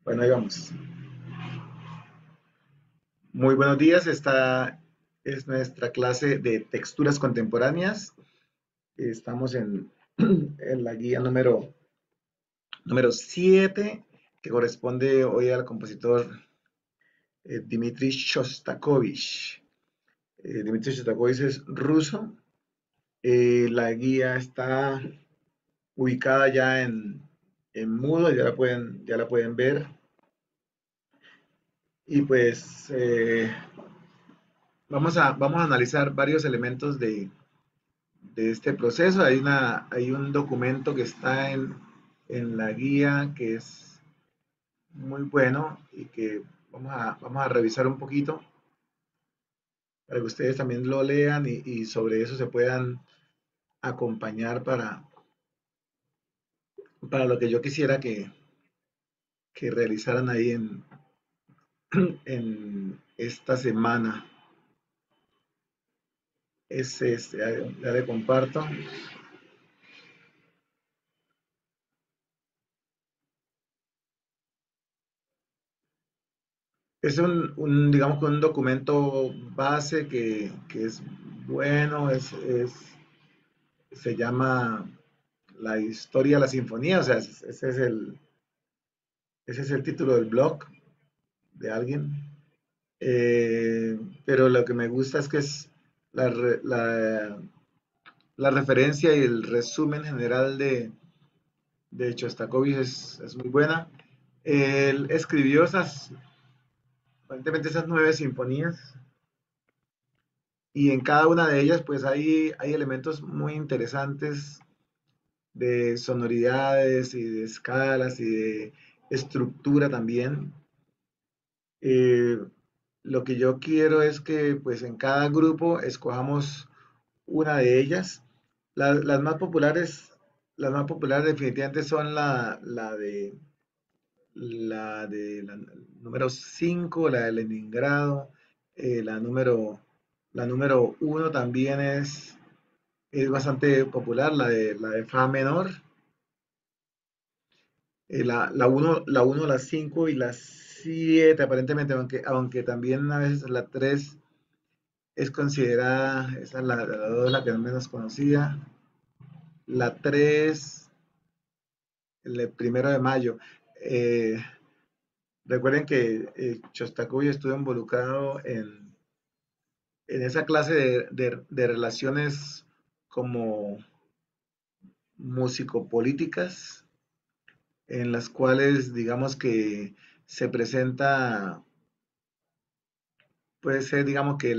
Bueno, ahí vamos. Muy buenos días. Esta es nuestra clase de texturas contemporáneas. Estamos en la guía número 7, que corresponde hoy al compositor Dmitri Shostakovich. Dmitri Shostakovich es ruso. La guía está ubicada ya en Moodle, ya la pueden ver. Y pues vamos a analizar varios elementos de este proceso. Hay un documento que está en la guía que es muy bueno y que vamos a revisar un poquito para que ustedes también lo lean y sobre eso se puedan acompañar para lo que yo quisiera que realizaran ahí en esta semana. Ya le comparto. Es digamos que un documento base que es bueno, se llama La historia de la sinfonía, o sea, ese es el título del blog de alguien. Pero lo que me gusta es que es la, la referencia y el resumen general de Shostakovich es muy buena. Él escribió aparentemente esas 9 sinfonías, y en cada una de ellas pues hay elementos muy interesantes de sonoridades y de escalas y de estructura también. Eh, lo que yo quiero es que pues en cada grupo escojamos una de ellas. Las más populares definitivamente son la número 5, la de Leningrado. La número 1 también es bastante popular, la de Fa menor. La 1, la 5 y la 7 aparentemente, aunque también a veces la 3 es considerada, esa es la 2 la que es menos conocida. La 3, el 1 de mayo. Eh, Recuerden que Shostakovich estuvo involucrado en esa clase de relaciones como musicopolíticas, en las cuales digamos que se presenta, puede ser digamos que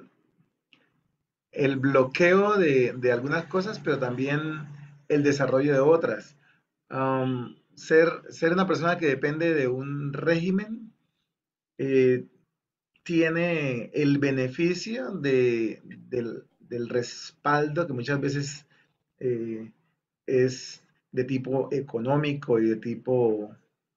el bloqueo de algunas cosas, pero también el desarrollo de otras. Ser una persona que depende de un régimen eh, tiene el beneficio del respaldo que muchas veces eh, es de tipo económico y de tipo,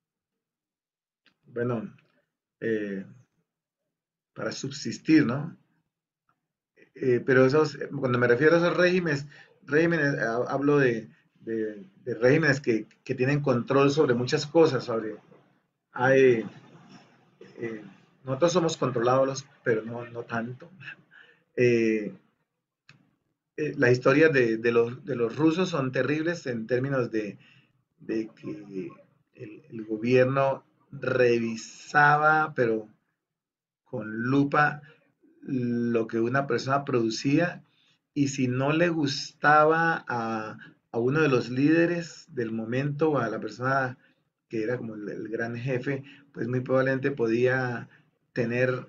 bueno, eh, para subsistir, ¿no? Pero cuando me refiero a esos regímenes, hablo de regímenes que tienen control sobre muchas cosas, hay, eh, nosotros somos controlados, pero no tanto. Eh, las historias de los rusos son terribles en términos de que el gobierno revisaba, pero con lupa, lo que una persona producía, y si no le gustaba a uno de los líderes del momento, o a la persona que era como el gran jefe, pues muy probablemente podía tener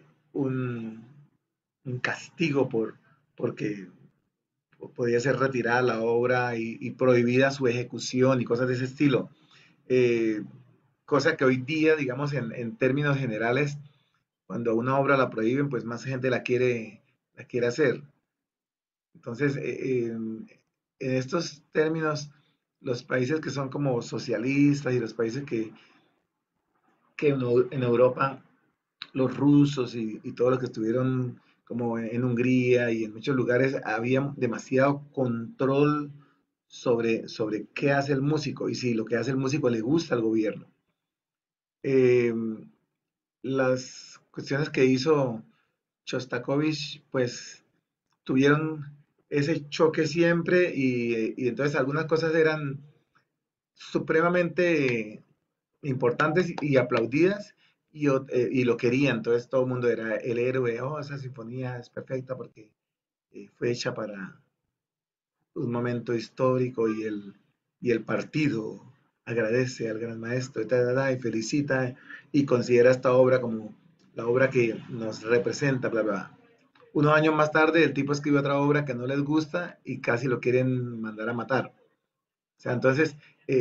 un castigo porque podía ser retirada la obra y prohibida su ejecución y cosas de ese estilo. Eh, Cosa que hoy día, digamos, en términos generales, cuando una obra la prohíben, pues más gente la quiere hacer. Entonces, en estos términos, los países que son como socialistas y los países que en Europa, los rusos y todos los que estuvieron como en Hungría y en muchos lugares, había demasiado control sobre qué hace el músico y si lo que hace el músico le gusta al gobierno. Eh, las cuestiones que hizo Shostakovich, pues tuvieron ese choque siempre y entonces algunas cosas eran supremamente importantes y aplaudidas y lo querían, entonces todo el mundo era el héroe, oh, esa sinfonía es perfecta porque fue hecha para un momento histórico y el partido agradece al gran maestro y felicita y considera esta obra como la obra que nos representa, bla, bla, bla. Unos años más tarde el tipo escribe otra obra que no les gusta y casi lo quieren mandar a matar. O sea, entonces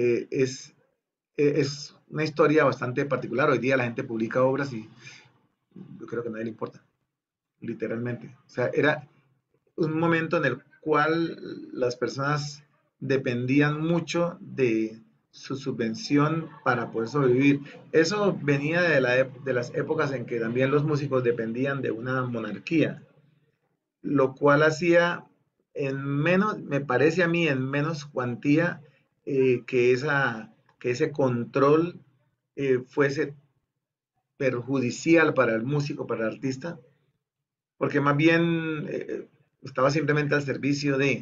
es una historia bastante particular. Hoy día la gente publica obras y yo creo que a nadie le importa, literalmente. O sea, era un momento en el cual las personas dependían mucho de su subvención para poder sobrevivir. Eso venía de las épocas en que también los músicos dependían de una monarquía, lo cual hacía en menos, me parece a mí, en menos cuantía que, que ese control fuese perjudicial para el músico, para el artista, porque más bien estaba simplemente al servicio de,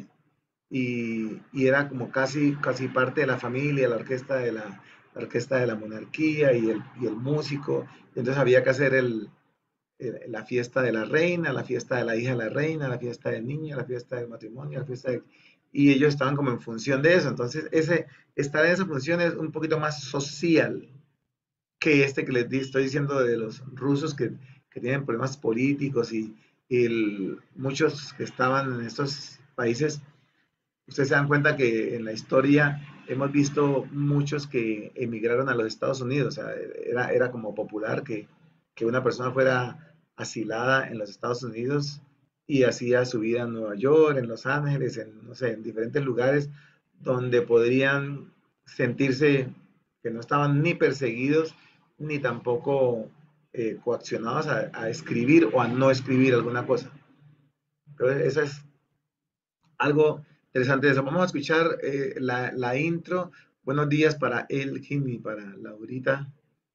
y era como casi parte de la familia, la orquesta de la monarquía y el músico, entonces había que hacer la fiesta de la reina, la fiesta de la hija de la reina, la fiesta del niño, la fiesta del matrimonio, la fiesta de... Y ellos estaban como en función de eso, entonces estar en esa función es un poquito más social que este que les estoy diciendo de los rusos que tienen problemas políticos y muchos que estaban en estos países, ustedes se dan cuenta que en la historia hemos visto muchos que emigraron a los Estados Unidos, o sea, era como popular que una persona fuera asilada en los Estados Unidos y hacía su vida en Nueva York, en Los Ángeles, en, no sé, en diferentes lugares donde podrían sentirse que no estaban ni perseguidos ni tampoco coaccionados a escribir o a no escribir alguna cosa. Entonces, esa es algo interesante de eso. Vamos a escuchar la intro. Buenos días para Elkin y para Laurita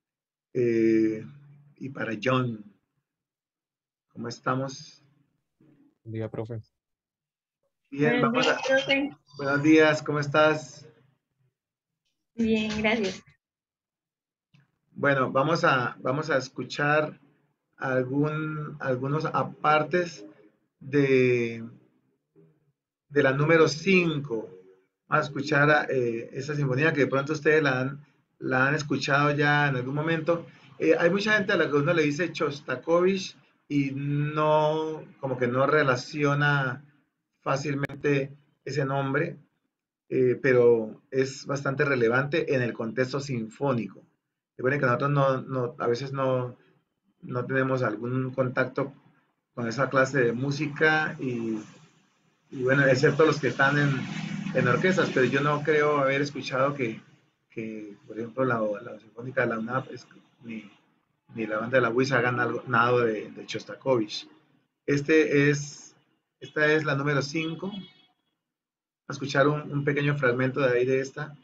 eh, y para John. ¿Cómo estamos? Diga, profe. Bien, Buenos vamos días, a... profe. Buenos días, ¿cómo estás? Bien, gracias. Bueno, vamos a escuchar algunos apartes de, de la número 5. Vamos a escuchar esa sinfonía que de pronto ustedes la han escuchado ya en algún momento. Hay mucha gente a la que uno le dice Shostakovich y no, como que no relaciona fácilmente ese nombre, pero es bastante relevante en el contexto sinfónico. Recuerden que nosotros a veces no tenemos algún contacto con esa clase de música y bueno, excepto los que están en orquestas, pero yo no creo haber escuchado que por ejemplo, la Sinfónica de la UNAP ni, ni la banda de la UIS hagan nada de Shostakovich. Este es, esta es la número 5. A escuchar un pequeño fragmento de ahí de esta.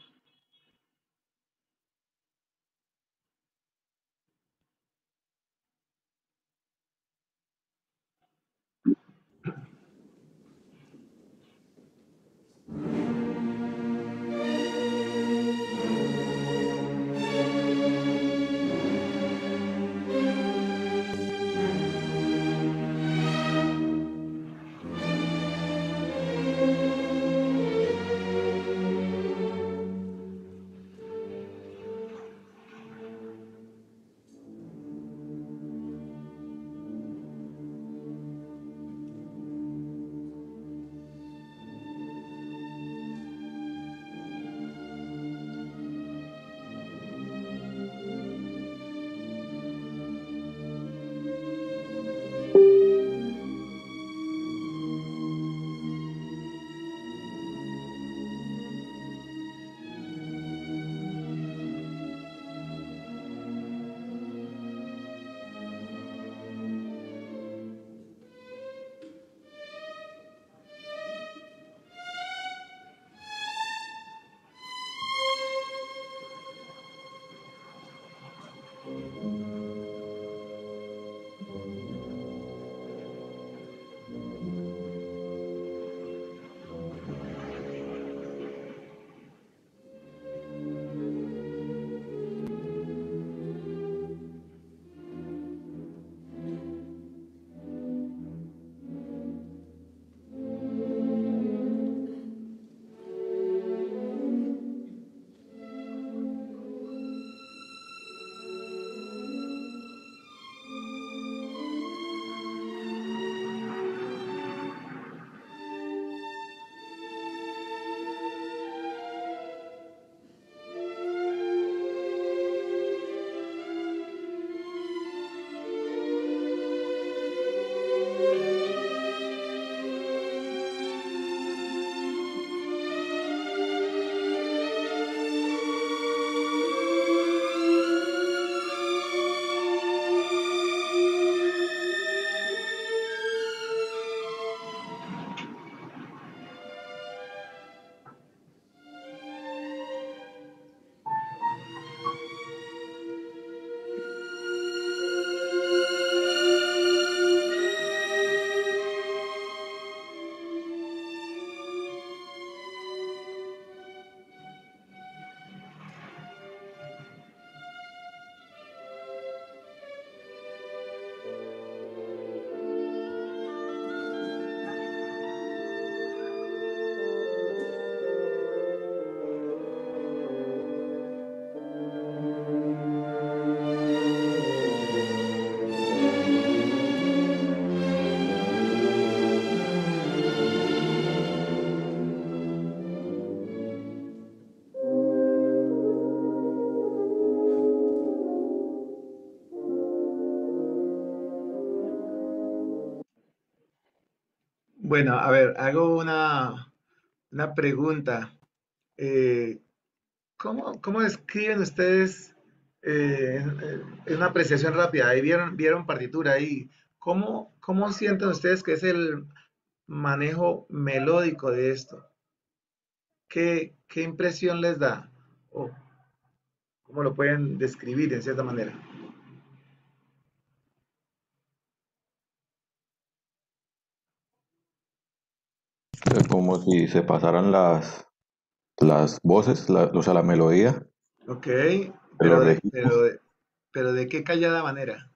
Bueno, a ver, hago una pregunta. Eh, ¿cómo describen ustedes en una apreciación rápida? Ahí vieron partitura ahí. ¿Cómo sienten ustedes que es el manejo melódico de esto? ¿Qué impresión les da? ¿O cómo lo pueden describir en cierta manera? Como si se pasaran las voces, o sea, la melodía Ok, de los registros. pero ¿de qué callada manera?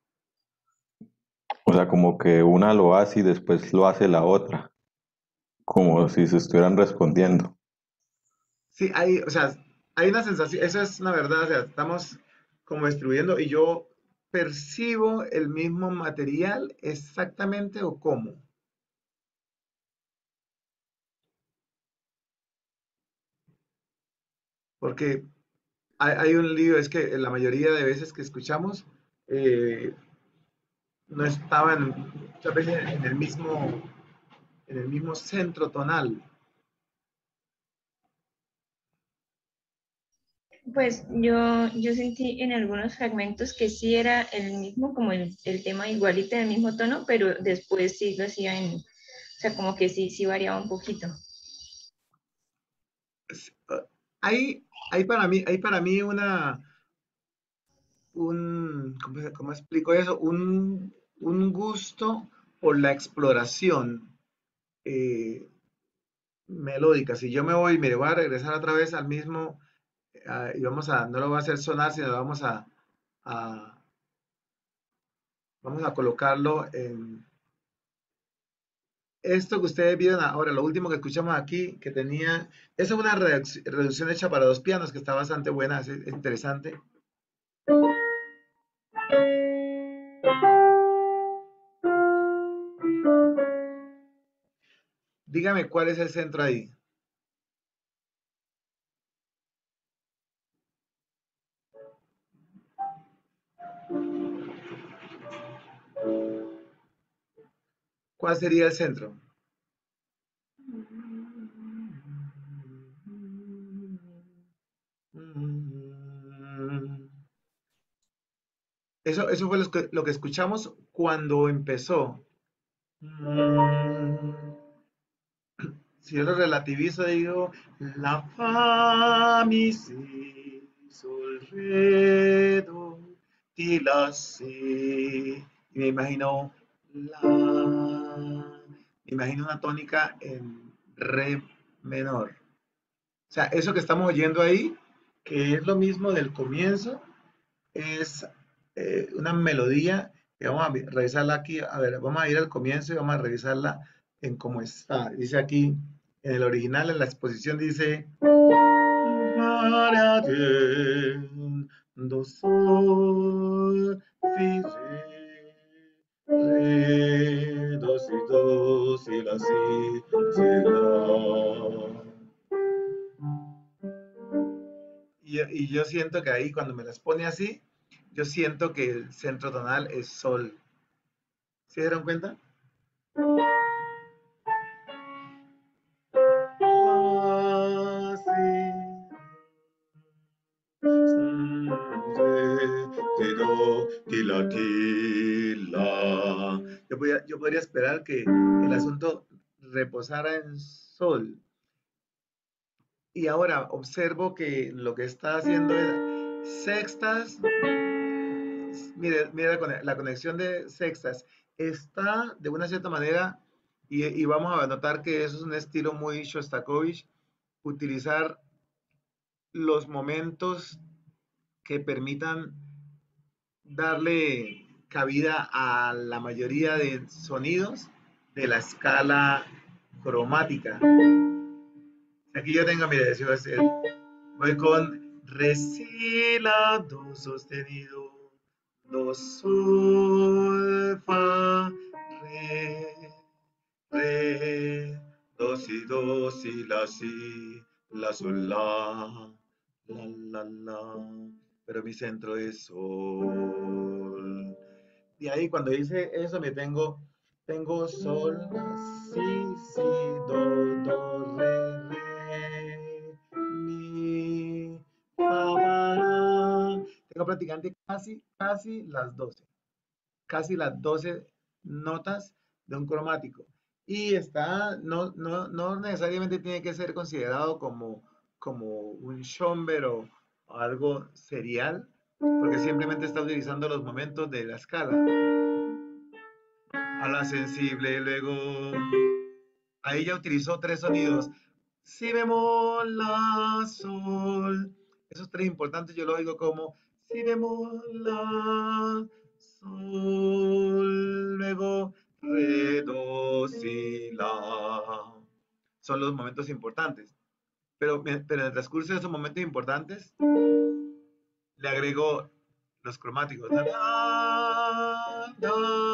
O sea, como que una lo hace y después lo hace la otra, como si se estuvieran respondiendo. Sí, o sea, hay una sensación, eso es una verdad, o sea, estamos como distribuyendo y yo percibo el mismo material exactamente o cómo. Porque hay un lío, es que la mayoría de veces que escuchamos eh, no estaban muchas veces en el mismo centro tonal. Pues yo sentí en algunos fragmentos que sí era el mismo, como el tema igualito en el mismo tono, pero después sí lo hacía o sea, como que sí variaba un poquito. Hay para mí ¿cómo explico eso? Un gusto por la exploración eh, melódica. Si yo me voy, mire, voy a regresar otra vez al mismo, y no lo voy a hacer sonar, sino a- vamos a colocarlo en esto que ustedes vieron ahora, lo último que escuchamos aquí, que tenía, esa es una reducción hecha para dos pianos, que está bastante buena, es interesante. Dígame cuál es el centro ahí. ¿Cuál sería el centro? Eso fue lo que escuchamos cuando empezó. Si yo lo relativizo, digo, la fa, mi, si, sol, re, do, ti, la, si. Y me imagino una tónica en re menor. O sea, eso que estamos oyendo ahí, que es lo mismo del comienzo, es una melodía que vamos a revisarla aquí. A ver, vamos a ir al comienzo y vamos a revisarla en cómo está. Dice aquí, en el original, en la exposición, dice do, sol, si, do, si, la, si, la. Y yo siento que ahí, cuando me las pone así, yo siento que el centro tonal es sol. ¿Sí se dieron cuenta? La, si, re, do, ti, la. Yo podría esperar que el asunto reposara en sol. Y ahora observo que lo que está haciendo es sextas. Mire la conexión de sextas. Está de una cierta manera, y vamos a notar que eso es un estilo muy Shostakovich, utilizar los momentos que permitan darle cabida a la mayoría de sonidos de la escala cromática. Aquí yo tengo, mire, voy con re, si, la, do sostenido, do, sol, fa, re, do, si, la, sol, la. Pero mi centro es sol. Y ahí cuando dice eso me tengo Tengo sol, si, do, re, mi, fa, la. Tengo prácticamente casi las 12 notas de un cromático. Y no necesariamente tiene que ser considerado como un Schoenberg o algo serial, porque simplemente está utilizando los momentos de la escala. A la sensible, luego ahí ya utilizó tres sonidos. Si bemol, la, sol. Esos tres importantes yo lo digo como si bemol, la, sol. Luego re, do, si, la. Son los momentos importantes. Pero en el transcurso de esos momentos importantes le agrego los cromáticos. Da, da,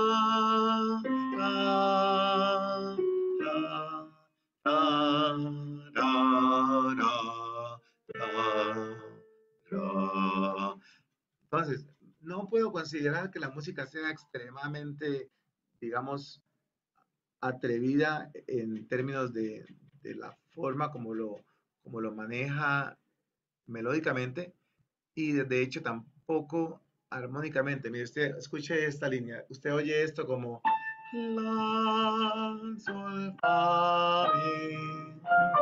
da, da, da, da, da, da. Entonces, no puedo considerar que la música sea extremadamente, digamos, atrevida en términos de la forma como lo maneja melódicamente y de hecho tampoco armónicamente. Mire, usted escuche esta línea, usted oye esto como la, sol, fa, mi.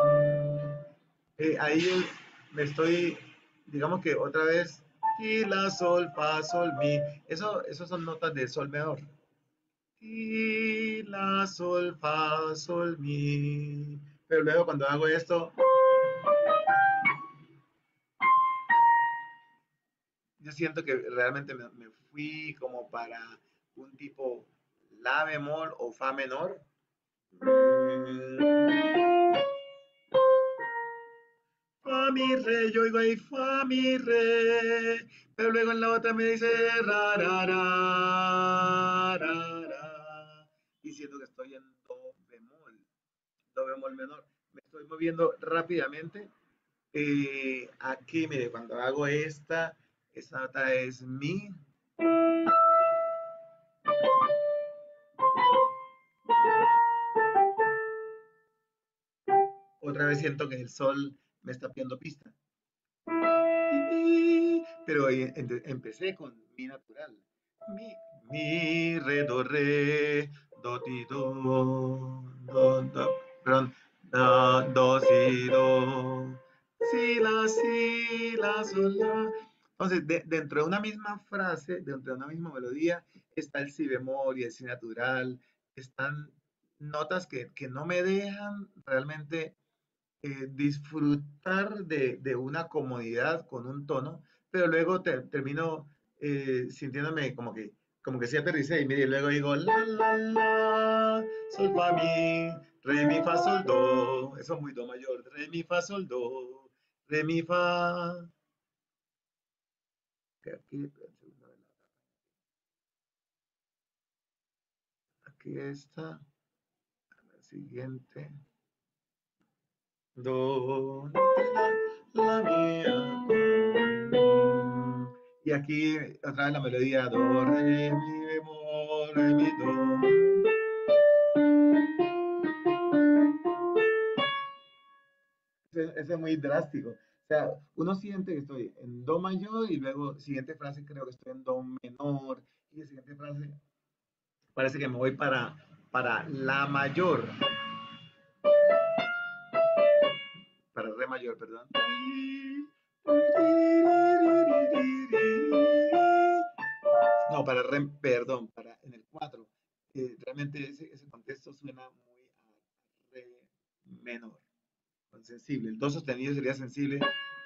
Ahí me estoy, digamos que otra vez, y la, sol, fa, sol, mi. Eso son notas de sol menor. Y la, sol, fa, sol, mi. Pero luego cuando hago esto, yo siento que realmente me fui como para un tipo la bemol o fa menor. Fa mi re, yo oigo ahí fa mi re, pero luego en la otra me dice ra ra ra ra ra, diciendo que estoy en do bemol menor. Me estoy moviendo rápidamente. Aquí, mire, cuando hago esta nota es mi. Otra vez siento que el sol me está pidiendo pista. Pero empecé con mi natural. Mi, do, ti, do, perdón, do, si, do, si, la, sol, la. Entonces, dentro de una misma frase, dentro de una misma melodía, está el si bemol y el si natural. Están notas que no me dejan realmente disfrutar de una comodidad con un tono, pero luego termino sintiéndome como que sí aterricé y mire, y luego digo la, sol, fa, mi, re, mi, fa, sol, do, eso es muy do mayor, re, mi, fa, sol, do, re, mi, fa, aquí está, la siguiente. Do, la, mía. Y aquí otra vez la melodía do, re, mi, bemol, re, mi, do. Ese es muy drástico. O sea, uno siente que estoy en do mayor y luego siguiente frase creo que estoy en do menor y la siguiente frase parece que me voy para la mayor, para re mayor, perdón. No, para re, perdón, para en el 4. Realmente ese contexto suena muy a re menor, con sensible. El do sostenido sería sensible.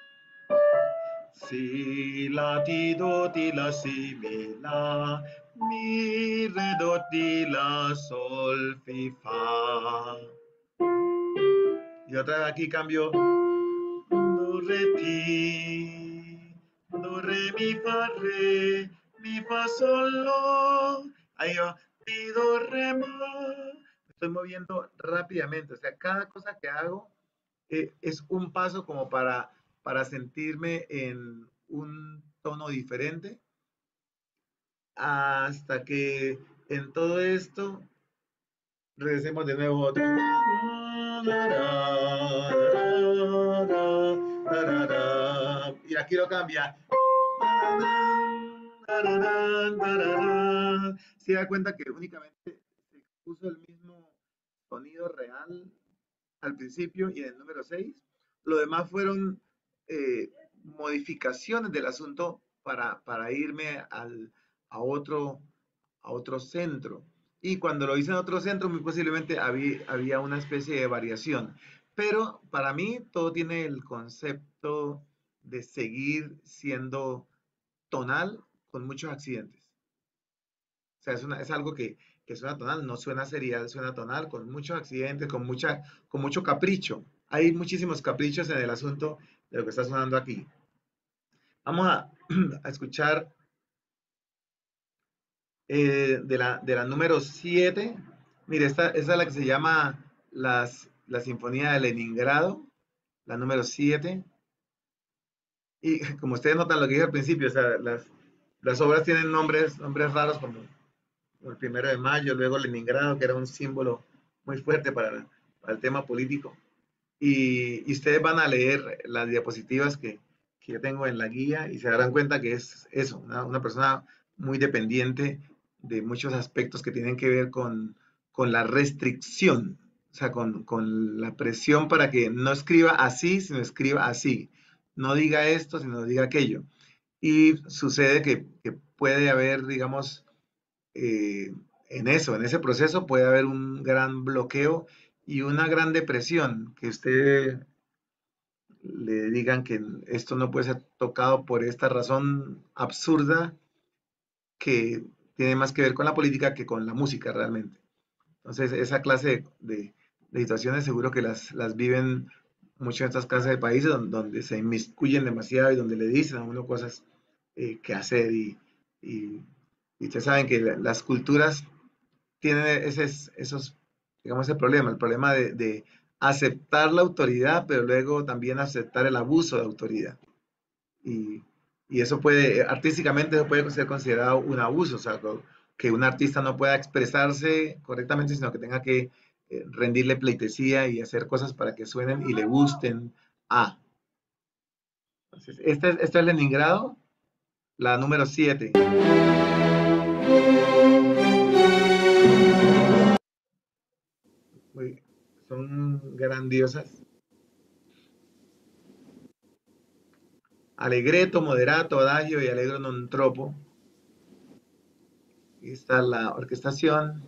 Si, la, ti, do, ti, la, si, mi, la, mi, re, do, ti, la, sol, fi, fa. Y otra vez aquí cambio. Do, re, ti, do, re, mi, fa, sol, lo. Ahí va. Ti, do, re, ma. Me estoy moviendo rápidamente. O sea, cada cosa que hago es un paso como para sentirme en un tono diferente hasta que en todo esto Regresemos de nuevo. Y aquí lo cambia. Se da cuenta que únicamente se puso el mismo sonido real al principio y en el número 6. Lo demás fueron modificaciones del asunto para irme a otro centro. Y cuando lo hice en otro centro, muy posiblemente había una especie de variación. Pero para mí todo tiene el concepto de seguir siendo tonal con muchos accidentes. O sea, es algo que suena tonal, no suena serial, suena tonal, con muchos accidentes, con mucho capricho. Hay muchísimos caprichos en el asunto de lo que está sonando aquí. Vamos a escuchar de la número 7. Mire, esta es la que se llama la Sinfonía de Leningrado, la número 7. Y como ustedes notan lo que dije al principio, o sea, las obras tienen nombres raros como el 1 de Mayo, luego Leningrado, que era un símbolo muy fuerte para el tema político. Y ustedes van a leer las diapositivas que yo tengo en la guía y se darán cuenta que es eso, una persona muy dependiente de muchos aspectos que tienen que ver con la restricción, o sea, con la presión para que no escriba así, sino escriba así. No diga esto, sino diga aquello. Y sucede que puede haber, digamos, eh, en ese proceso puede haber un gran bloqueo y una gran depresión, que usted le digan que esto no puede ser tocado por esta razón absurda que tiene más que ver con la política que con la música realmente. Entonces, esa clase de situaciones seguro que las viven mucho en estas casas de países donde se inmiscuyen demasiado y donde le dicen a uno cosas que hacer y, y ustedes saben que las culturas tienen esos, digamos, el problema de aceptar la autoridad, pero luego también aceptar el abuso de autoridad. Y, y eso puede, artísticamente, eso puede ser considerado un abuso, o sea, que un artista no pueda expresarse correctamente, sino que tenga que rendirle pleitesía y hacer cosas para que suenen y le gusten a. Entonces, esta es Leningrado, la número 7. Son grandiosas. Allegretto, moderato, adagio y allegro non troppo. Aquí está la orquestación.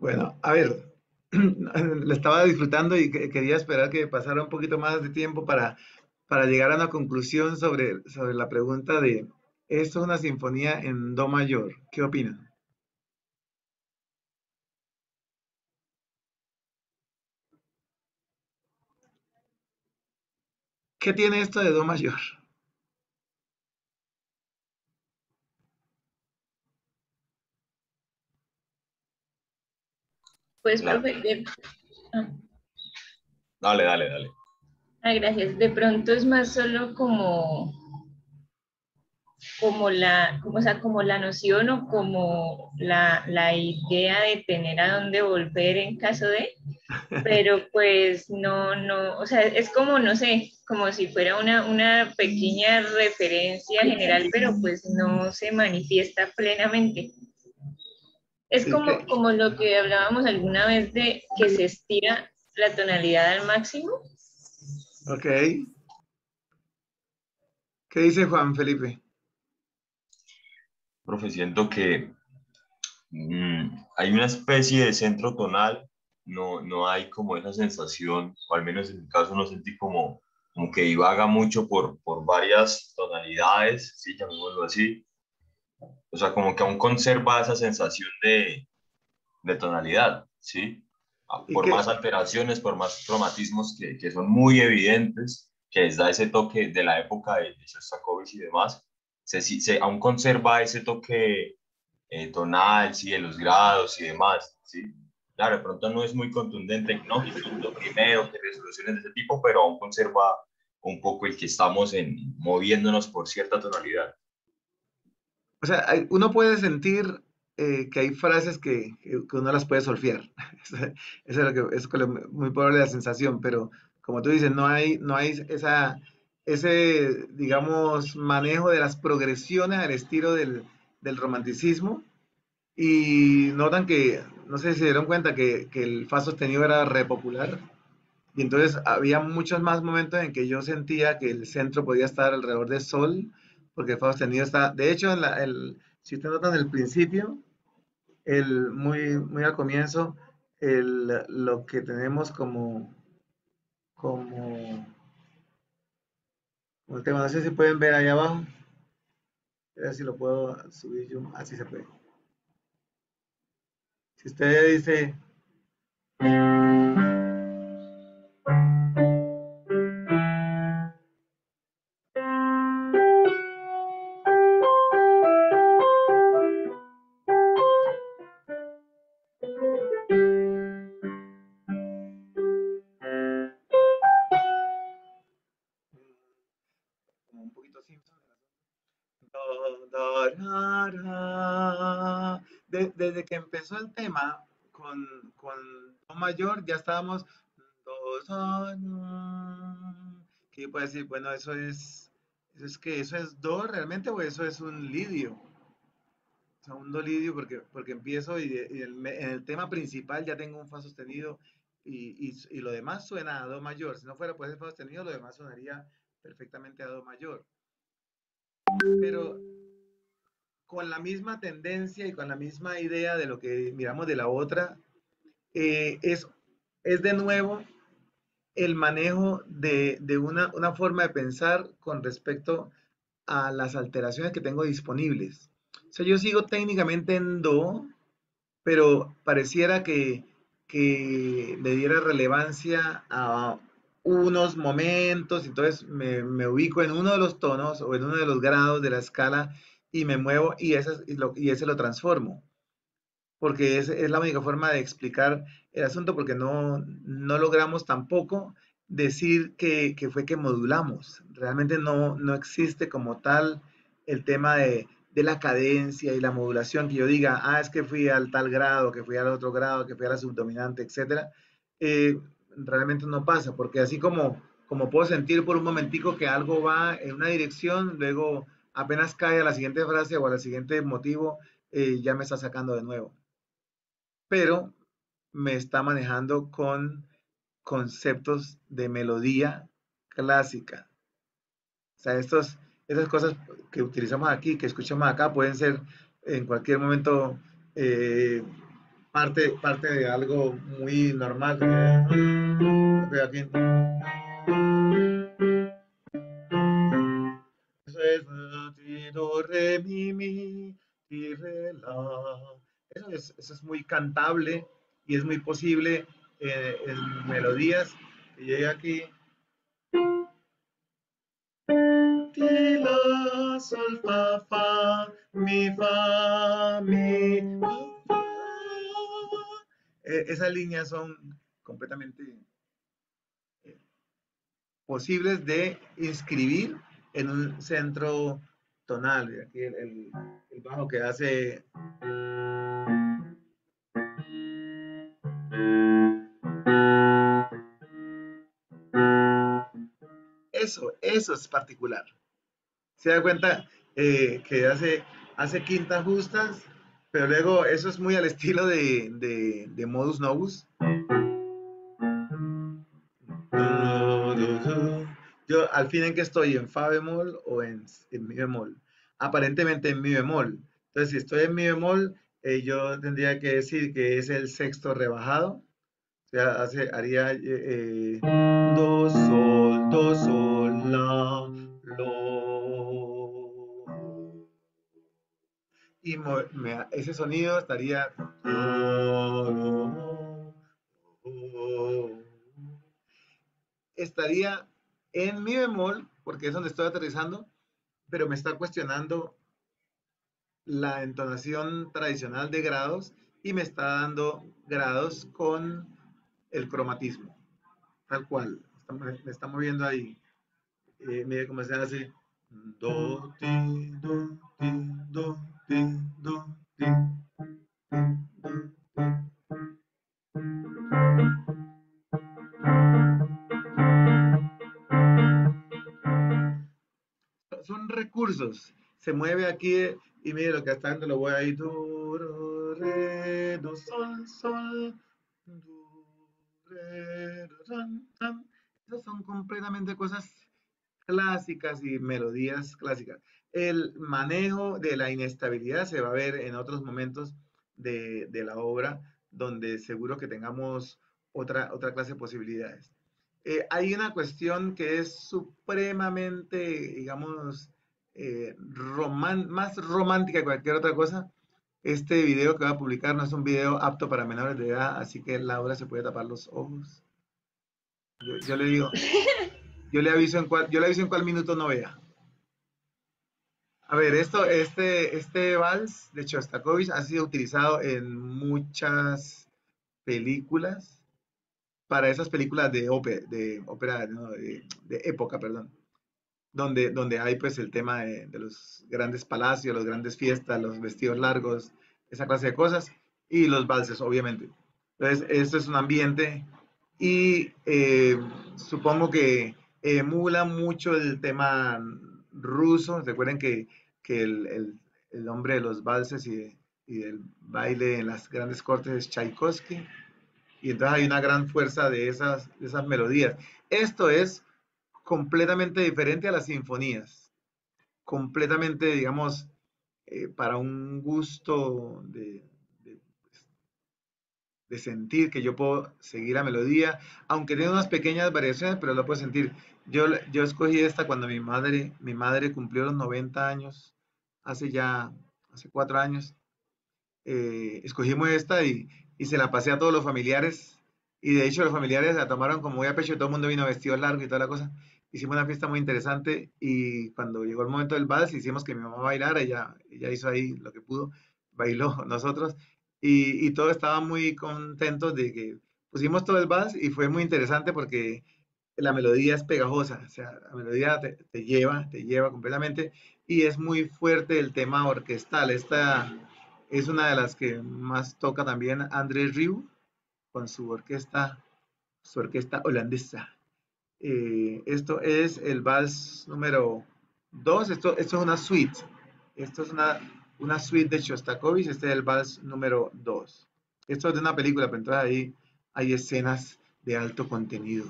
Bueno, a ver, lo estaba disfrutando y quería esperar que pasara un poquito más de tiempo para llegar a una conclusión sobre la pregunta de, ¿esto es una sinfonía en do mayor? ¿Qué opinan? ¿Qué tiene esto de do mayor? Pues, La- profe, ah, Dale, dale, dale. gracias. De pronto es más solo o sea, como la noción o como la idea de tener a dónde volver en caso de, pero pues no, o sea, es como, no sé, como si fuera una pequeña referencia general, pero pues no se manifiesta plenamente. Es Sí, como lo que hablábamos alguna vez de que se estira la tonalidad al máximo. ok. ¿Qué dice Juan Felipe? Profe, siento que hay una especie de centro tonal, no hay como esa sensación, o al menos en mi caso no sentí como que divaga mucho por varias tonalidades, sí, llamémoslo así. O sea, como que aún conserva esa sensación de tonalidad, ¿sí? ¿Y Por qué? más alteraciones, por más cromatismos que son muy evidentes, que les da ese toque de la época de Shostakovich y demás, aún conserva ese toque tonal, sí, de los grados y demás, ¿sí? Claro, de pronto no es muy contundente, ¿no? Que quinto primero, que resoluciones de ese tipo, pero aún conserva un poco el que estamos moviéndonos por cierta tonalidad. O sea, uno puede sentir que hay frases que uno las puede solfear. Eso es lo que es muy probable la sensación, pero como tú dices, no hay ese, digamos, manejo de las progresiones al estilo del romanticismo. Y notan que, no sé si se dieron cuenta que el fa sostenido era re popular. Y entonces había muchos más momentos en que yo sentía que el centro podía estar alrededor de sol, porque el fa sostenido está, de hecho, si usted nota en el principio, muy al comienzo, lo que tenemos como el tema, no sé si pueden ver ahí abajo, a ver si lo puedo subir yo, así se puede. Si usted dice, como un poquito Simpson, do, ra, ra. Desde que empezó el tema con Do mayor, ya estábamos do, sa, na. Que yo puedo decir, bueno, eso es Do realmente o eso es un lidio. O sea, un Do lidio porque empiezo en el tema principal ya tengo un Fa sostenido y lo demás suena a Do mayor. Si no fuera por ese Fa sostenido, lo demás sonaría perfectamente a Do mayor. Pero con la misma tendencia y con la misma idea de lo que miramos de la otra, eh, es, es de nuevo el manejo de una forma de pensar con respecto a las alteraciones que tengo disponibles. O sea, yo sigo técnicamente en Do, pero pareciera que le diera relevancia a unos momentos, entonces me ubico en uno de los tonos o en uno de los grados de la escala y me muevo y ese lo transformo, porque es la única forma de explicar el asunto, porque no logramos tampoco decir que fue que modulamos. Realmente no existe como tal el tema de la cadencia y la modulación, que yo diga, es que fui al tal grado, que fui al otro grado, que fui a la subdominante, etcétera. Realmente no pasa, porque así como puedo sentir por un momentico que algo va en una dirección, luego apenas cae a la siguiente frase o al siguiente motivo, ya me está sacando de nuevo, pero me está manejando con conceptos de melodía clásica. O sea, esas cosas que utilizamos aquí, que escuchamos acá, pueden ser en cualquier momento eh, parte de algo muy normal. Ok, aquí. Eso es ti, do, re, mi, ti, re, la. Eso es muy cantable y es muy posible en melodías que llegue aquí. Ti, la, sol, fa, mi, fa, mi, fa. Esas líneas son completamente posibles de inscribir en un centro tonal. Y aquí el bajo que hace. Eso es particular. Se da cuenta que hace quintas justas, pero luego eso es muy al estilo de Modus Novus. Yo al fin en que estoy en fa bemol o en mi bemol. Aparentemente en mi bemol. Entonces, si estoy en mi bemol, yo tendría que decir que es el sexto rebajado. O sea, haría do, sol, la, lo. Y ese sonido estaría. Estaría en mi bemol, porque es donde estoy aterrizando, pero me está cuestionando la entonación tradicional de grados y me está dando grados con el cromatismo, tal cual. Me está moviendo ahí. Mire cómo se hace. Do, ti, do, ti, do, ti, do, ti, do, son recursos. Se mueve aquí y mire lo que está dando, lo voy a ir. Do, re, do, sol, sol. Do, re, do, tan, tan. Esas son completamente cosas clásicas y melodías clásicas. El manejo de la inestabilidad se va a ver en otros momentos de la obra, donde seguro que tengamos otra clase de posibilidades. Hay una cuestión que es supremamente, digamos, más romántica que cualquier otra cosa. Este video que va a publicar no es un video apto para menores de edad, así que Laura se puede tapar los ojos. Yo le digo, yo le aviso en cuál minuto no vea. A ver, este vals de Shostakovich ha sido utilizado en muchas películas, para esas películas de ópera, no, de época, perdón, donde hay pues el tema de los grandes palacios, las grandes fiestas, los vestidos largos, esa clase de cosas, y los valses, obviamente. Entonces, esto es un ambiente y supongo que emula mucho el tema ruso. Recuerden que el hombre de los valses y del baile en las grandes cortes es Tchaikovsky, y entonces hay una gran fuerza de esas melodías. Esto es completamente diferente a las sinfonías, completamente, digamos, para un gusto de sentir que yo puedo seguir la melodía, aunque tiene unas pequeñas variaciones, pero lo puedo sentir. Yo escogí esta cuando mi madre cumplió los 90 años, hace 4 años. Escogimos esta y se la pasé a todos los familiares, y de hecho los familiares la tomaron como muy a pecho, todo el mundo vino vestido largo y toda la cosa. Hicimos una fiesta muy interesante y cuando llegó el momento del vals hicimos que mi mamá bailara, ella hizo ahí lo que pudo, bailó nosotros, y todos estaban muy contentos de que pusimos todo el vals, y fue muy interesante porque la melodía es pegajosa, o sea, la melodía te lleva completamente, y es muy fuerte el tema orquestal. Esta es una de las que más toca también André Rieu con su orquesta holandesa. Esto es el vals número 2. Esto es una suite. Esto es una suite de Shostakovich. Este es el vals número 2. Esto es de una película, pero entonces ahí hay escenas de alto contenido.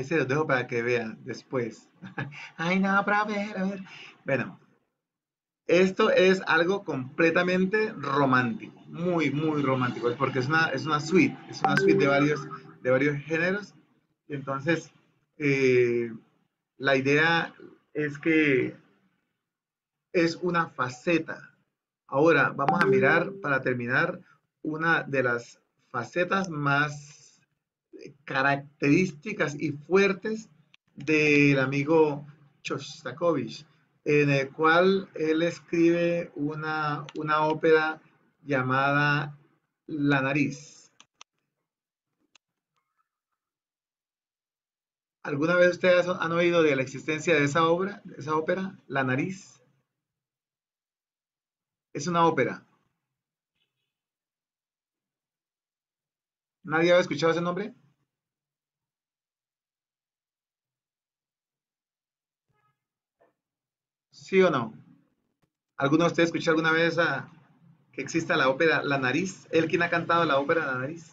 se los dejo para que vean después. Ay, no, pero a ver, a ver. Bueno, esto es algo completamente romántico, muy, muy romántico, porque es una suite de varios géneros. Y entonces, eh, la idea es que es una faceta. Ahora vamos a mirar, para terminar, una de las facetas más características y fuertes del amigo Shostakovich, en el cual él escribe una ópera llamada La nariz. ¿Alguna vez ustedes han oído de la existencia de esa obra, de esa ópera, La nariz? Es una ópera. ¿Nadie había escuchado ese nombre? ¿Sí o no? ¿Alguno de ustedes escuchó alguna vez que exista la ópera La Nariz? ¿Él quien ha cantado la ópera La Nariz?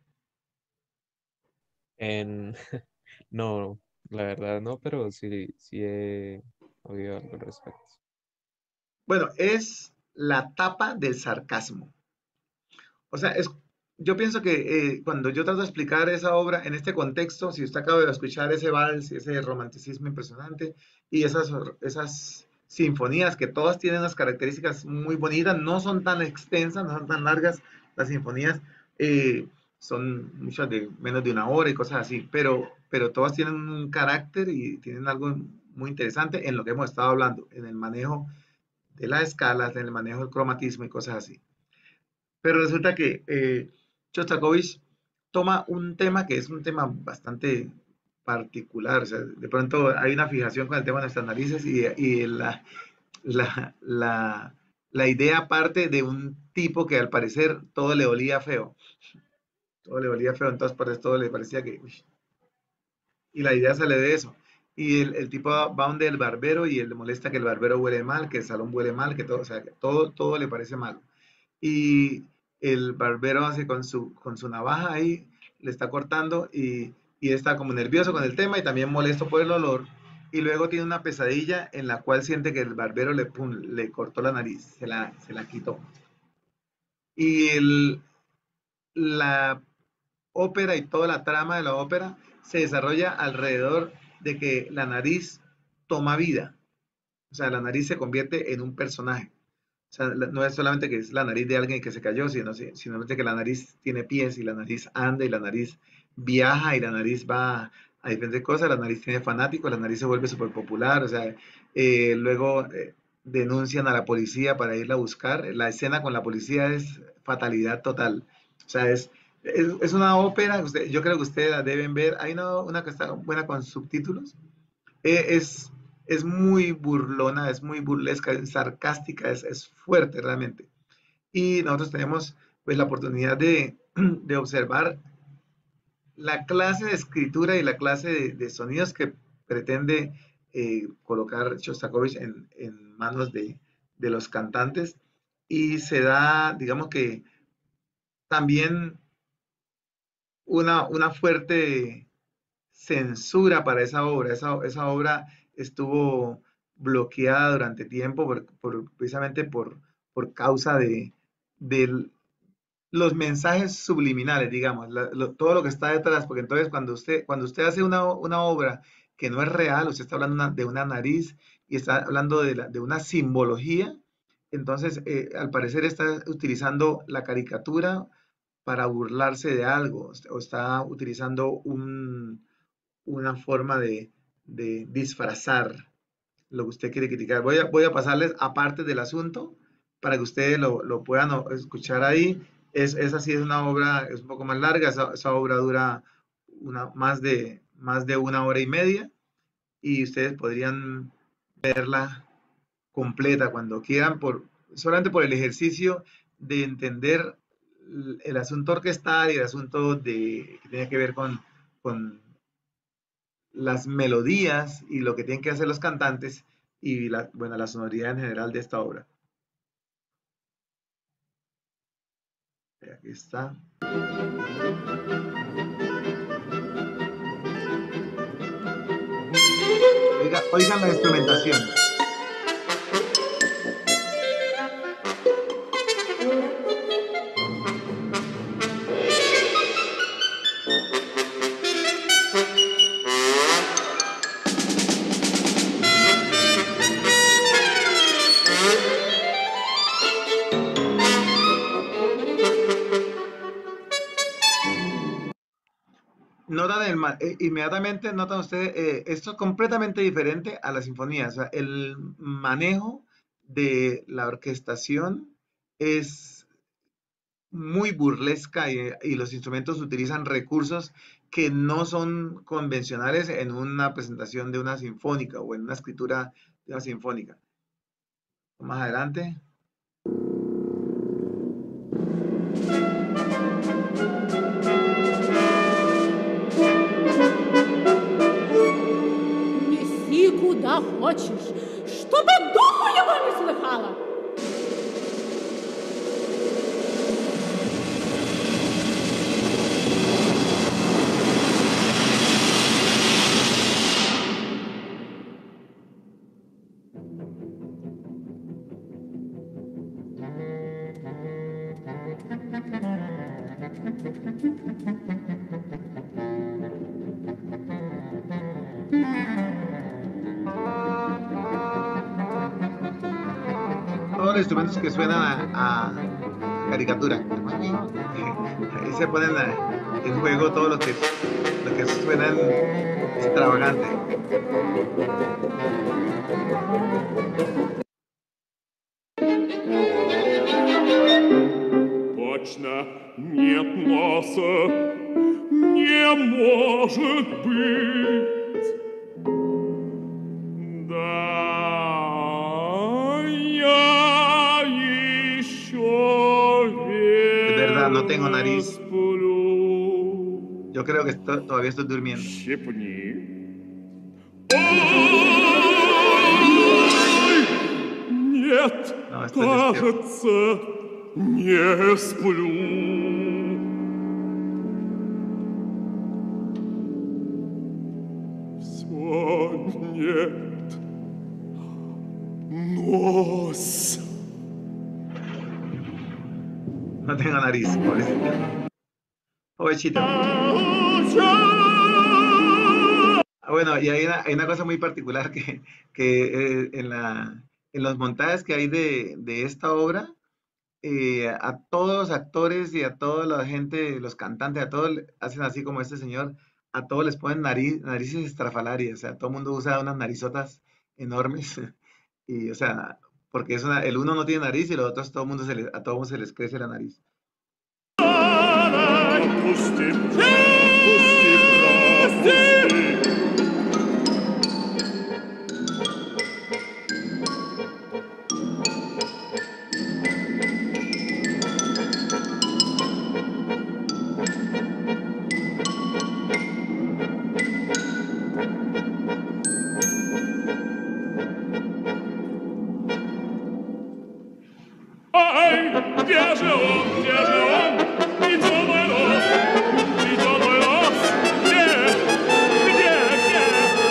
En... No, la verdad no, pero sí, sí he oído algo al respecto. Bueno, es la tapa del sarcasmo. O sea, yo pienso que cuando yo trato de explicar esa obra en este contexto, si usted acaba de escuchar ese vals, ese romanticismo impresionante y esas sinfonías que todas tienen unas características muy bonitas, no son tan extensas, no son tan largas, las sinfonías eh, son muchas de menos de una hora y cosas así, pero todas tienen un carácter y tienen algo muy interesante en lo que hemos estado hablando, en el manejo de las escalas, en el manejo del cromatismo y cosas así. Pero resulta que Shostakovich toma un tema que es un tema bastante particular. O sea, de pronto hay una fijación con el tema de nuestras narices y la, la, la idea parte de un tipo que al parecer todo le olía feo. Todo le olía feo en todas partes, todo le parecía que... uy, y la idea sale de eso. Y el tipo va donde el barbero y él le molesta que el barbero huele mal, que el salón huele mal, que todo, o sea, que todo le parece mal. Y el barbero hace con su navaja ahí, le está cortando y está como nervioso con el tema y también molesto por el olor. Y luego tiene una pesadilla en la cual siente que el barbero le cortó la nariz, se la quitó. Y la ópera y toda la trama de la ópera se desarrolla alrededor de que la nariz toma vida. O sea, la nariz se convierte en un personaje. O sea, no es solamente que es la nariz de alguien que se cayó, sino que la nariz tiene pies y la nariz anda y la nariz viaja y la nariz va a diferentes cosas, la nariz tiene fanáticos, la nariz se vuelve súper popular, o sea, luego denuncian a la policía para irla a buscar. La escena con la policía es fatalidad total. O sea, es una ópera, yo creo que ustedes la deben ver. Hay una que está buena con subtítulos. Eh, es, es muy burlona, es muy burlesca, es sarcástica, es fuerte realmente. Y nosotros tenemos pues la oportunidad de observar la clase de escritura y la clase de sonidos que pretende colocar Shostakovich en manos de los cantantes y se da, digamos que también una fuerte censura para esa obra. Esa obra estuvo bloqueada durante tiempo precisamente por causa de los mensajes subliminales, digamos, todo lo que está detrás, porque entonces cuando usted hace una obra que no es real, usted está hablando de una nariz y está hablando de una simbología, entonces al parecer está utilizando la caricatura para burlarse de algo, o está utilizando una forma de disfrazar lo que usted quiere criticar. Voy a pasarles aparte del asunto para que ustedes lo puedan escuchar ahí. Esa sí es una obra, es un poco más larga, esa obra dura más de una hora y media y ustedes podrían verla completa cuando quieran, solamente por el ejercicio de entender el asunto orquestal y el asunto que tiene que ver con las melodías y lo que tienen que hacer los cantantes y bueno, la sonoridad en general de esta obra. Aquí está. Oigan la instrumentación. Inmediatamente notan ustedes, esto es completamente diferente a la sinfonía. O sea, el manejo de la orquestación es muy burlesca y los instrumentos utilizan recursos que no son convencionales en una presentación de una sinfónica o en una escritura de una sinfónica. Más adelante. Неси куда хочешь, чтобы духу его не слыхала. Todos los instrumentos que suenan a caricatura. Ahí se ponen en juego todo lo que suenan extravagante. Точно нет носа, не может быть. Да, я еще Es verdad, no tengo nariz. сплю. Yo creo que todavía estoy durmiendo. Щипни. Нет, No, estoy despierto. кажется, не сплю. Все нет. Нос. No tengo nariz, pobrecito. Pobrecito. Bueno, y hay una cosa muy particular que en los montajes que hay de esta obra, a todos los actores y a toda la gente, los cantantes, a todos hacen así como este señor, a todos les ponen narices estrafalarias, o sea, todo el mundo usa unas narizotas enormes, y o sea, porque el uno no tiene nariz y los otros a todo mundo se les crece la nariz. Пусти, пусти, пропусти. Ай, где же он, где же он? Идет мой нос, идет мой нос. Где, где?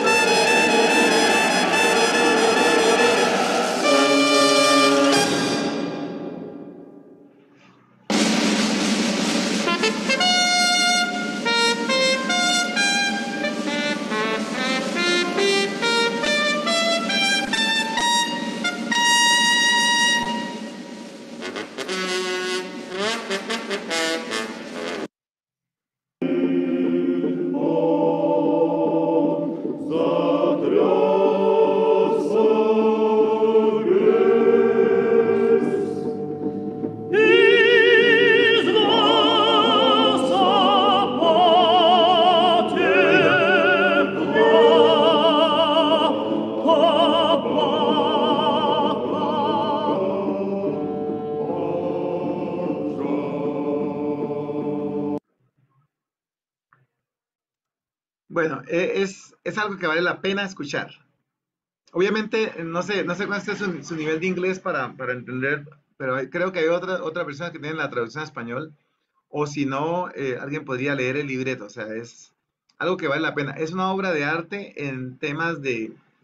Bueno, es algo que vale la pena escuchar. Obviamente, no sé cuál es su nivel de inglés para entender, pero creo que hay otra persona que tiene la traducción a español, o si no, alguien podría leer el libreto, o sea, es algo que vale la pena. Es una obra de arte en temas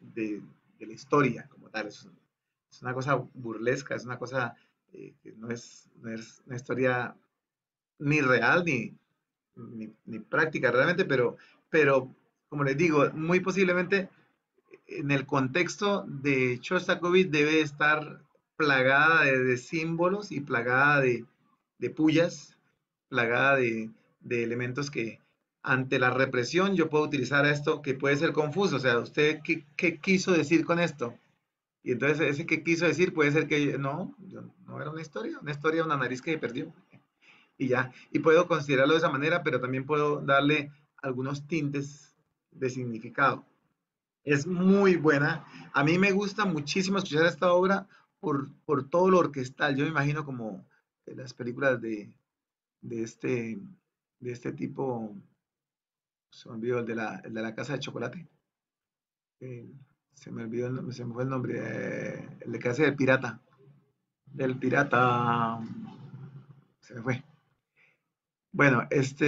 de, de la historia como tal. Es una cosa burlesca, es una cosa que no es una historia ni real ni práctica realmente, pero como les digo, muy posiblemente en el contexto de Shostakovich debe estar plagada de símbolos y plagada de pullas, plagada de elementos que ante la represión yo puedo utilizar esto que puede ser confuso. O sea, ¿usted qué quiso decir con esto? Y entonces ese que quiso decir puede ser que no era una historia, una nariz que se perdió. Y ya, y puedo considerarlo de esa manera, pero también puedo darle algunos tintes de significado. Es muy buena. A mí me gusta muchísimo escuchar esta obra por todo lo orquestal. Yo me imagino como las películas de este, de este tipo, se me olvidó el de la Casa de Chocolate. Eh, se me olvidó, se me fue el nombre. El de que hace del pirata, se me fue. Bueno,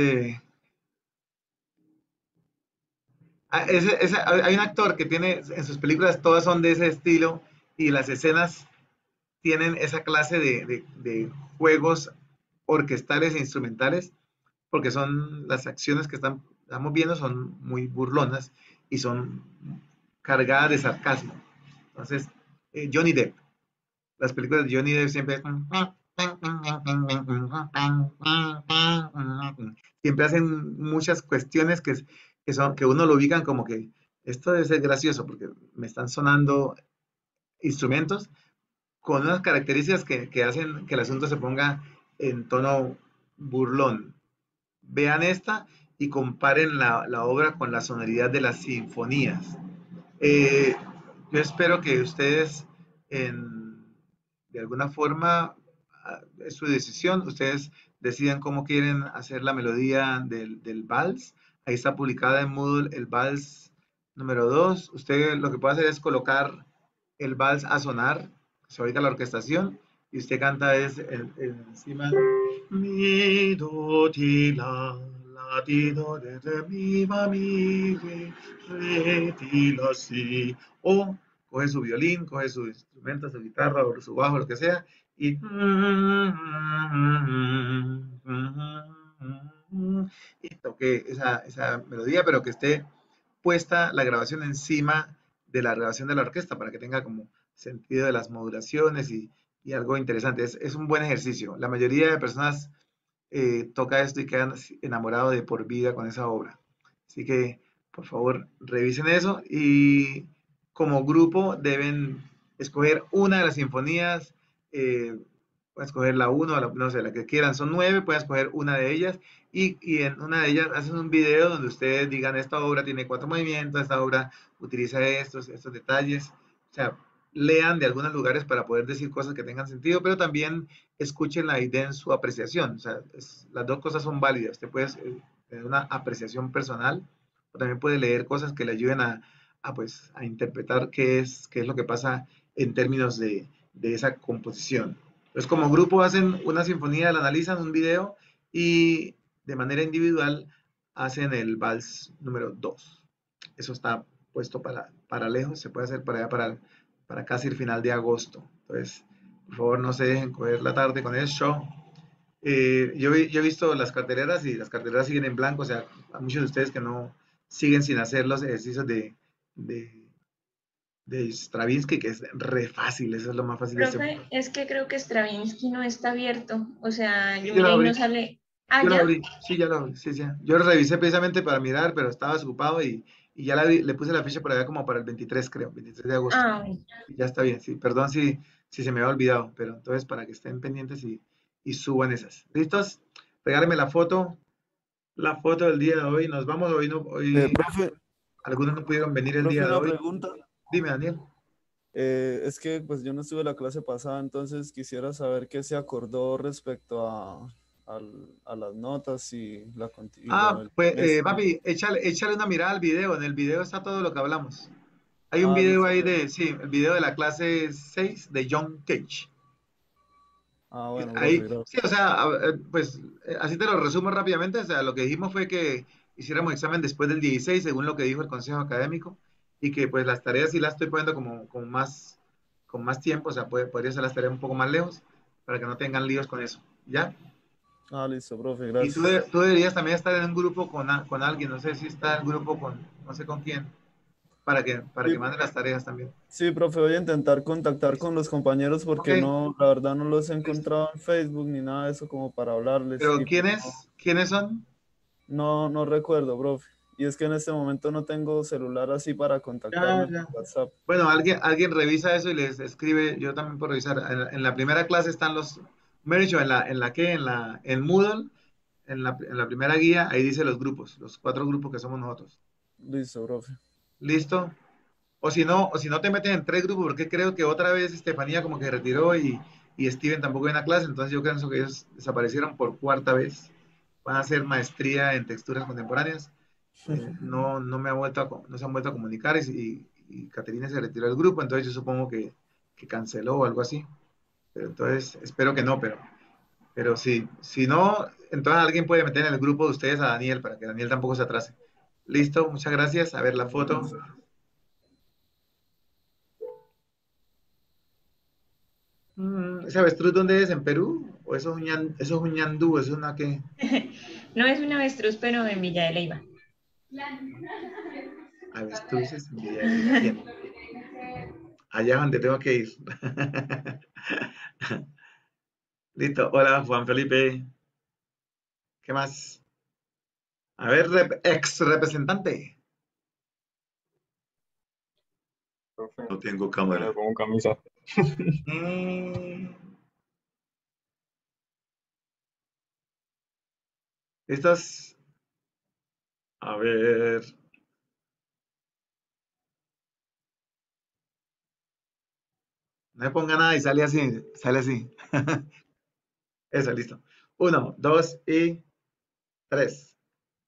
hay un actor que tiene en sus películas, todas son de ese estilo y las escenas tienen esa clase de juegos orquestales e instrumentales, porque son las acciones que estamos viendo son muy burlonas y son cargadas de sarcasmo. Entonces, Johnny Depp, las películas de Johnny Depp siempre hacen muchas cuestiones que uno lo ubican como que esto debe ser gracioso porque me están sonando instrumentos con unas características que hacen que el asunto se ponga en tono burlón. Vean esta y comparen la obra con la sonoridad de las sinfonías. Eh, yo espero que ustedes, de alguna forma, es su decisión, ustedes decidan cómo quieren hacer la melodía del vals. Ahí está publicada en Moodle el vals número 2. Usted lo que puede hacer es colocar el vals a sonar, se oiga la orquestación, y usted canta encima mi, do, ti, la, ti, do, re, mi, fa, mi, re, ti, la, si. O coge su violín, coge su instrumento, su guitarra o su bajo, lo que sea, y toque esa melodía, pero que esté puesta la grabación encima de la grabación de la orquesta para que tenga como sentido de las modulaciones y algo interesante. Es un buen ejercicio. La mayoría de personas toca esto y quedan enamorados de por vida con esa obra. Así que, por favor, revisen eso y como grupo deben escoger una de las sinfonías, pueden escoger la 1, no sé, la que quieran, son 9, pueden escoger una de ellas y en una de ellas hacen un video donde ustedes digan, esta obra tiene 4 movimientos, esta obra utiliza estos detalles, o sea, lean de algunos lugares para poder decir cosas que tengan sentido, pero también escúchenla y den su apreciación. O sea, las dos cosas son válidas. Usted puede tener una apreciación personal o también puede leer cosas que le ayuden pues, a interpretar qué es lo que pasa en términos de esa composición. Entonces, como grupo hacen una sinfonía, la analizan, un video y de manera individual hacen el vals número 2. Eso está puesto para lejos, se puede hacer para allá, para casi el final de agosto. Entonces, por favor, no se dejen coger la tarde con eso. Yo he visto las carteleras y las carteleras siguen en blanco, o sea, a muchos de ustedes que no siguen sin hacer los ejercicios de, de Stravinsky, que es re fácil, eso es lo más fácil de este Profe, mundo. es que creo que Stravinsky no está abierto. O sea, Sí, yo yo lo miré y abrí, no sale. Ah, yo lo ¿ya? abrí, sí, ya lo abrí, sí, sí. Yo lo revisé precisamente para mirar, pero estaba desocupado y ya le puse la ficha por allá como para el 23, creo, 23 de agosto. Ah, bueno. Y ya está bien, sí, perdón si se me había olvidado, pero entonces para que estén pendientes y suban esas. ¿Listos? Regálenme la foto del día de hoy. Nos vamos hoy, no, hoy Profe, algunos no pudieron venir el día de una hoy. pregunta. Dime, Daniel. Es que pues yo no estuve la clase pasada, entonces quisiera saber qué se acordó respecto a las notas y Ah, el pues, semestre. papi, échale una mirada al video. En el video está todo lo que hablamos. Hay un video Listo, ahí pues. sí, el video de la clase 6 de John Cage. Bueno, profe, Ahí, gracias. sí, o sea, pues así te lo resumo rápidamente. O sea, lo que dijimos fue que hiciéramos examen después del 16, según lo que dijo el Consejo Académico, y que pues las tareas sí las estoy poniendo con más tiempo, o sea, podría ser las tareas un poco más lejos para que no tengan líos con eso, ¿ya? Ah, listo, profe, Y gracias. tú deberías también estar en un grupo con alguien, no sé si está en grupo con, no sé con quién, para Sí, que mande las tareas también. sí, profe, voy a intentar contactar con Listo. los compañeros Ok, porque no, la verdad no los he listo. encontrado en Facebook ni nada de eso como para hablarles Pero y pues no, ¿quiénes son? no recuerdo, profe. Y es que en este momento no tengo celular así para Ya, contactarme por ya. WhatsApp. Bueno, alguien revisa eso y les escribe, yo también puedo revisar. En la primera clase están los, me he dicho, en Moodle, en la primera guía, ahí dice los grupos, los 4 grupos que somos nosotros. Listo, profe. ¿Listo? O si no te meten en 3 grupos, porque creo que otra vez Estefanía como que retiró y Steven tampoco viene a clase, entonces yo pienso que ellos desaparecieron por 4.ª vez. Van a hacer maestría en texturas contemporáneas. No se han vuelto a comunicar y Caterina se retiró del grupo, entonces yo supongo que canceló o algo así. Pero entonces espero que no, pero sí, si no, entonces alguien puede meter en el grupo de ustedes a Daniel para que Daniel tampoco se atrase. Listo, muchas gracias. A ver la foto. ¿Ese avestruz dónde es? ¿En Perú? ¿O eso es un ñandú? ¿Eso es una qué? No es un avestruz, pero en Villa de Leyva. Avestruces en Villa de Leyva. Bien, allá es donde tengo que ir. Listo, hola Juan Felipe. ¿Qué más? A ver, ex representante. Profe, No tengo yo me cámara. pongo camisa. Mm, Estas, a ver, no me ponga nada y sale así, sale así. Eso, listo. 1, 2 y 3.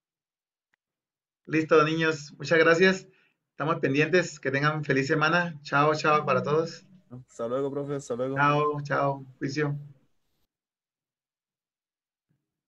Listo, niños, muchas gracias. Estamos pendientes. Que tengan feliz semana. Chao, chao para todos. Hasta luego, profe, hasta luego. Chao, chao. Juicio.